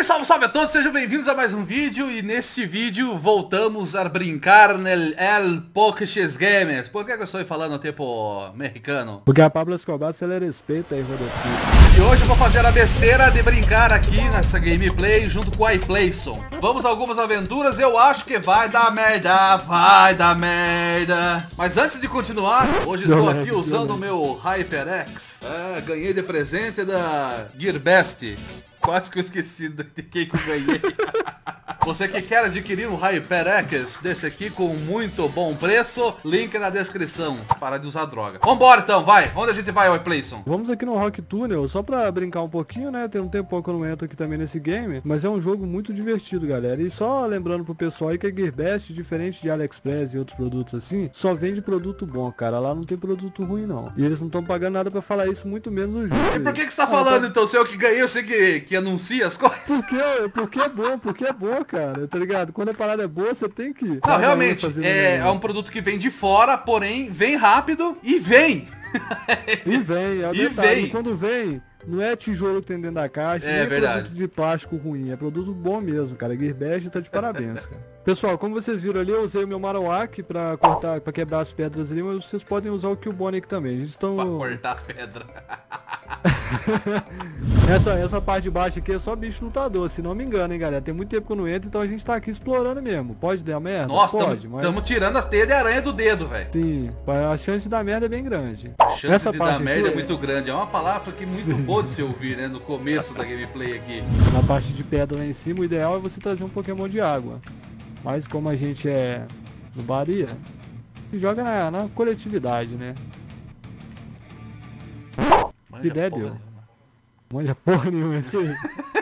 salve, salve a todos, sejam bem-vindos a mais um vídeo. E nesse vídeo voltamos a brincar no El Pokéx Games. Por que eu estou falando tipo mexicano? Porque a Pablo Escobar se ela respeita aí, Rodrigo. E hoje eu vou fazer a besteira de brincar aqui nessa gameplay junto com o iPlayson. Vamos a algumas aventuras, eu acho que vai dar merda, vai dar merda. Mas antes de continuar, hoje estou aqui usando o meu HyperX. Ganhei de presente da Gearbest. Quase que eu esqueci de quem que eu ganhei. Você que quer adquirir um HyperX desse aqui com muito bom preço, link na descrição. Para de usar droga. Vambora então, vai. Onde a gente vai, iPlayson? Vamos aqui no Rock Tunnel, só pra brincar um pouquinho, né? Tem um tempo que eu não entro aqui também nesse game, mas é um jogo muito divertido, galera. E só lembrando pro pessoal aí que a Gearbest, diferente de AliExpress e outros produtos assim, só vende produto bom, cara. Lá não tem produto ruim, não. E eles não estão pagando nada pra falar isso, muito menos o jogo. E por que você tá falando então? Se eu que ganhei, eu sei que anuncia as coisas? Porque é bom, cara, tá ligado? Quando a parada é boa, você tem que... Não, realmente, é um produto que vem de fora, porém, vem rápido e vem! E vem, é o detalhe. E quando vem, não é tijolo que tem dentro da caixa, é verdade. Produto de plástico ruim, é produto bom mesmo, cara. A Gearbest tá de parabéns, cara. Pessoal, como vocês viram ali, eu usei o meu Marowak pra cortar, pra quebrar as pedras ali, mas vocês podem usar o Cubone também. A gente estão... Pra cortar a pedra. essa parte de baixo aqui é só bicho lutador, se não me engano, hein, galera. Tem muito tempo que eu não entro, então a gente tá aqui explorando mesmo. Pode dar merda? Nossa, pode, estamos tirando as teias de aranha do dedo, velho. Sim, a chance de dar merda é bem grande. A chance de dar merda é muito grande. É uma palavra que é muito boa de se ouvir, né? No começo da gameplay aqui. Na parte de pedra lá em cima, o ideal é você trazer um Pokémon de água. Mas como a gente é do Baria, joga na coletividade, né? Que ideia deu. Manja porra nenhuma esse aí.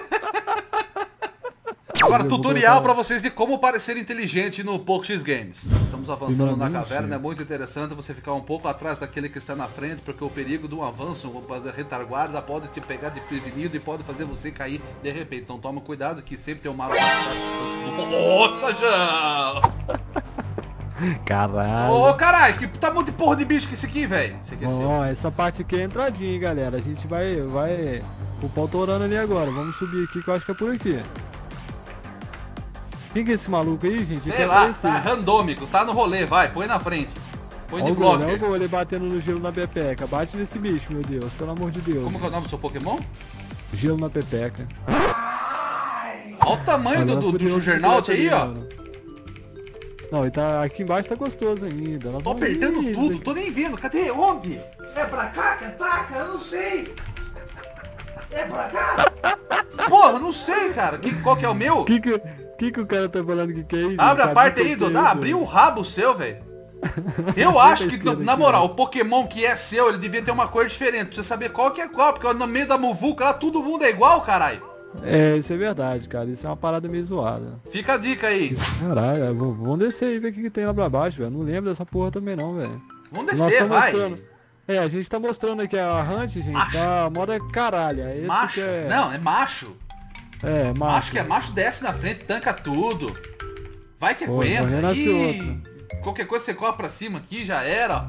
Agora, tutorial pra vocês de como parecer inteligente no Pokéx Games. Estamos avançando na caverna, é muito interessante você ficar um pouco atrás daquele que está na frente, porque o perigo de um avanço, uma retaguarda, pode te pegar de prevenido e pode fazer você cair de repente. Então toma cuidado que sempre tem um mago. Nossa, já! Caralho. Ô, caralho, que tamanho de porra de bicho que esse aqui, velho? Ó, essa parte aqui é entradinha, hein, galera. A gente vai... O pau tá orando ali agora. Vamos subir aqui que eu acho que é por aqui. Quem que é esse maluco aí, gente? Sei lá, tá randômico, tá no rolê, vai, põe na frente. Põe de bloco. Olha o gol, ele batendo no gelo na pepeca. Bate nesse bicho, meu Deus, pelo amor de Deus. Como que é o nome do seu Pokémon? Gelo na pepeca. Olha o tamanho do Juggernaut aí, ó. Não, ele tá aqui embaixo, tá gostoso ainda. Tô apertando tudo, tô nem vendo. Cadê? Onde? É pra cá que ataca? Eu não sei. É pra cá? Porra, não sei, cara. Qual que é o meu? Que o cara tá falando que é isso? Abre a parte aí, Dodô. Abriu o rabo seu, velho. Eu acho que, na moral, o Pokémon que é seu, ele devia ter uma cor diferente. Pra você saber qual que é qual. Porque no meio da muvuca lá, todo mundo é igual, caralho. É, isso é verdade, cara. Isso é uma parada meio zoada. Fica a dica aí. Caralho, vamos descer e ver o que tem lá pra baixo, velho. Não lembro dessa porra também não, velho. Vamos descer, vai. A gente tá mostrando aqui a Hunt, gente. Macho. A moda é caralha. Esse macho? É... Não, é macho. É, macho. Acho que é macho, desce na frente, tanca tudo. Vai que aguenta. Ih, qualquer coisa você corre pra cima aqui, já era.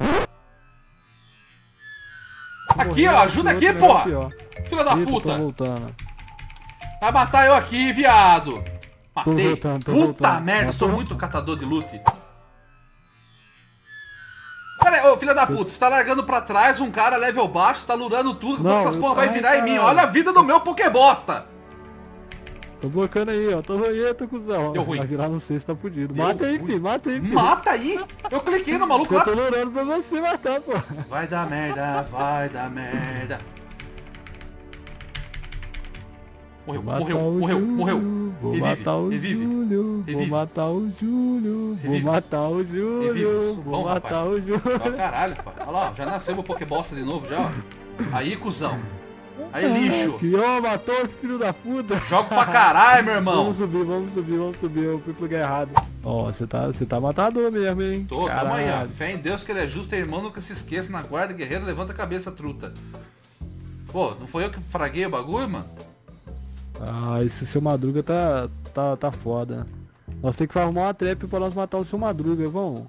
Aqui, ó, ajuda aqui, porra. Filha da puta. Tô voltando. Vai matar eu aqui, viado. Matei. Puta merda, Matou. sou muito catador de loot. Pera aí, ô filha da puta, você tá largando pra trás um cara level baixo, tá lurando tudo, como essas porra vai virar em mim. Olha a vida do meu Pokébosta. Tô blocando aí, ó. Tô cuzão. Deu ruim. Vai virar no cesto, tá fudido. Mata aí, filho. Mata aí, filho. Mata aí? Eu cliquei no maluco lá. Eu tô lurando pra você matar, pô. Vai dar merda, vai dar merda. Morreu. Vou matar o Júlio. Vou matar o Júlio. Vou matar o Júlio. Vou matar o Júlio. Caralho, pai. Olha lá, já nasceu meu Pokébosta de novo, já, ó. Aí, cuzão. Aí, lixo. Que ó, matou, que filho da puta. Jogo pra caralho, meu irmão. Vamos subir. Eu fui pro lugar errado. Ó, você tá matador mesmo, hein. Tô, tamo aí, ó. Fé em Deus que ele é justo, irmão, nunca se esqueça. Na guarda, guerreiro, levanta a cabeça, truta. Pô, não foi eu que fraguei o bagulho, mano? Ah, esse seu Madruga tá foda. Nós temos que arrumar uma trap pra nós matar o seu Madruga, vamos?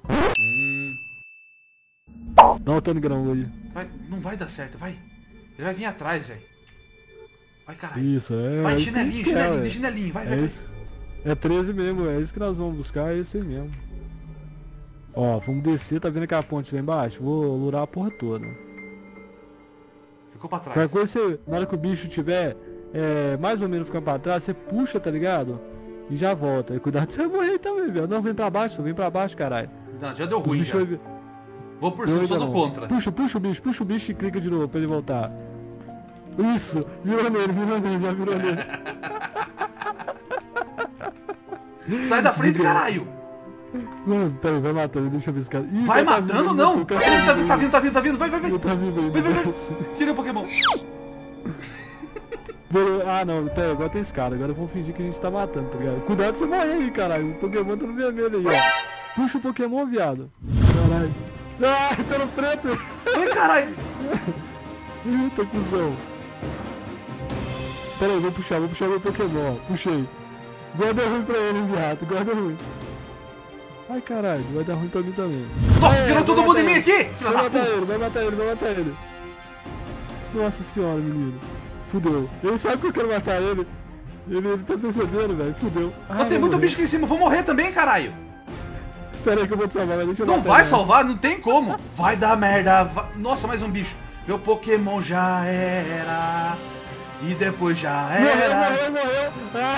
Dá um grão aí. Não vai dar certo, vai. Ele vai vir atrás, velho. Vai, caralho. Isso, é. Vai, é chinelinho, isso que chinelinho, é, de chinelinho. Vai, é, vai, vai. é 13 mesmo, é isso que nós vamos buscar, é esse aí mesmo. Ó, vamos descer, tá vendo aquela ponte lá embaixo? Vou lurar a porra toda. Ficou pra trás. Qualquer coisa, você, na hora que o bicho tiver mais ou menos ficando pra trás, você puxa, tá ligado? E já volta. E cuidado, você vai morrer também, velho. Não, vem pra baixo, caralho. Não, já deu ruim, já. Vou por cima, sou do contra. Puxa o bicho e clica de novo pra ele voltar. Isso, virou nele, já virou nele. Sai da frente, caralho. Mano, peraí, vai matando, deixa eu ver esse cara. Ih, vai matando, não? Ele tá vindo, vai. Ele tá vindo aí, vai. Tira o Pokémon. Ah, não, pera, agora tem escada. Agora vamos fingir que a gente tá matando, tá ligado? Cuidado de você morrer aí, caralho. O Pokémon tá no vermelho aí, ó. Puxa o Pokémon, viado. Caralho. Ah, tá no preto. Ai, caralho. Eita, cuzão. Pera aí, vou puxar meu Pokémon, ó. Puxei. Guarda ruim pra ele, viado. Guarda ruim. Ai, caralho, vai dar ruim pra mim também. Nossa, virou todo mundo em mim aqui! Filha da puta! Vai matar ele. Nossa senhora, menino. Fudeu. Ele sabe que eu quero matar ele. Ele tá percebendo, velho. Fudeu. Mas tem muito bicho aqui em cima, eu vou morrer também, caralho. Pera aí que eu vou te salvar, deixa eu não vai salvar, não tem como. Vai dar merda. Nossa, mais um bicho. Meu Pokémon já era. E depois já era. Morreu.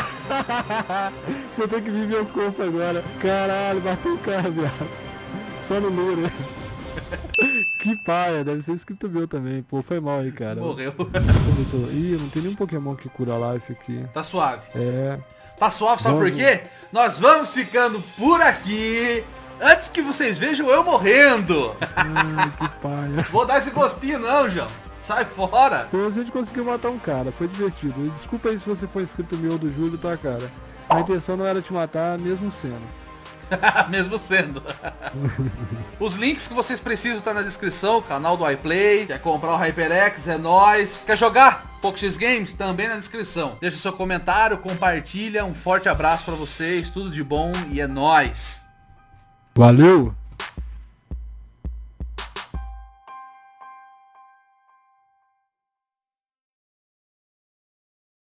Você tem que vir meu corpo agora. Caralho, bateu o cara, viado. Só no Lura. Que paia, deve ser escrito meu também. Pô, foi mal aí, cara. Morreu. Ih, não tem nenhum Pokémon que cura life aqui. Tá suave. É. Tá suave, sabe por quê? Nós vamos ficando por aqui. Antes que vocês vejam eu morrendo. Ai, que paia. Vou dar esse gostinho não, João. Sai fora. Pô, a gente conseguiu matar um cara, foi divertido. E desculpa aí se você foi inscrito meu do Júlio, tá, cara? A intenção não era te matar, mesmo sendo. Mesmo sendo. Os links que vocês precisam tá na descrição. Canal do iPlay. Quer comprar o HyperX? É nóis. Quer jogar PokéX Games? Também na descrição. Deixa seu comentário, compartilha. Um forte abraço pra vocês. Tudo de bom e é nóis. Valeu!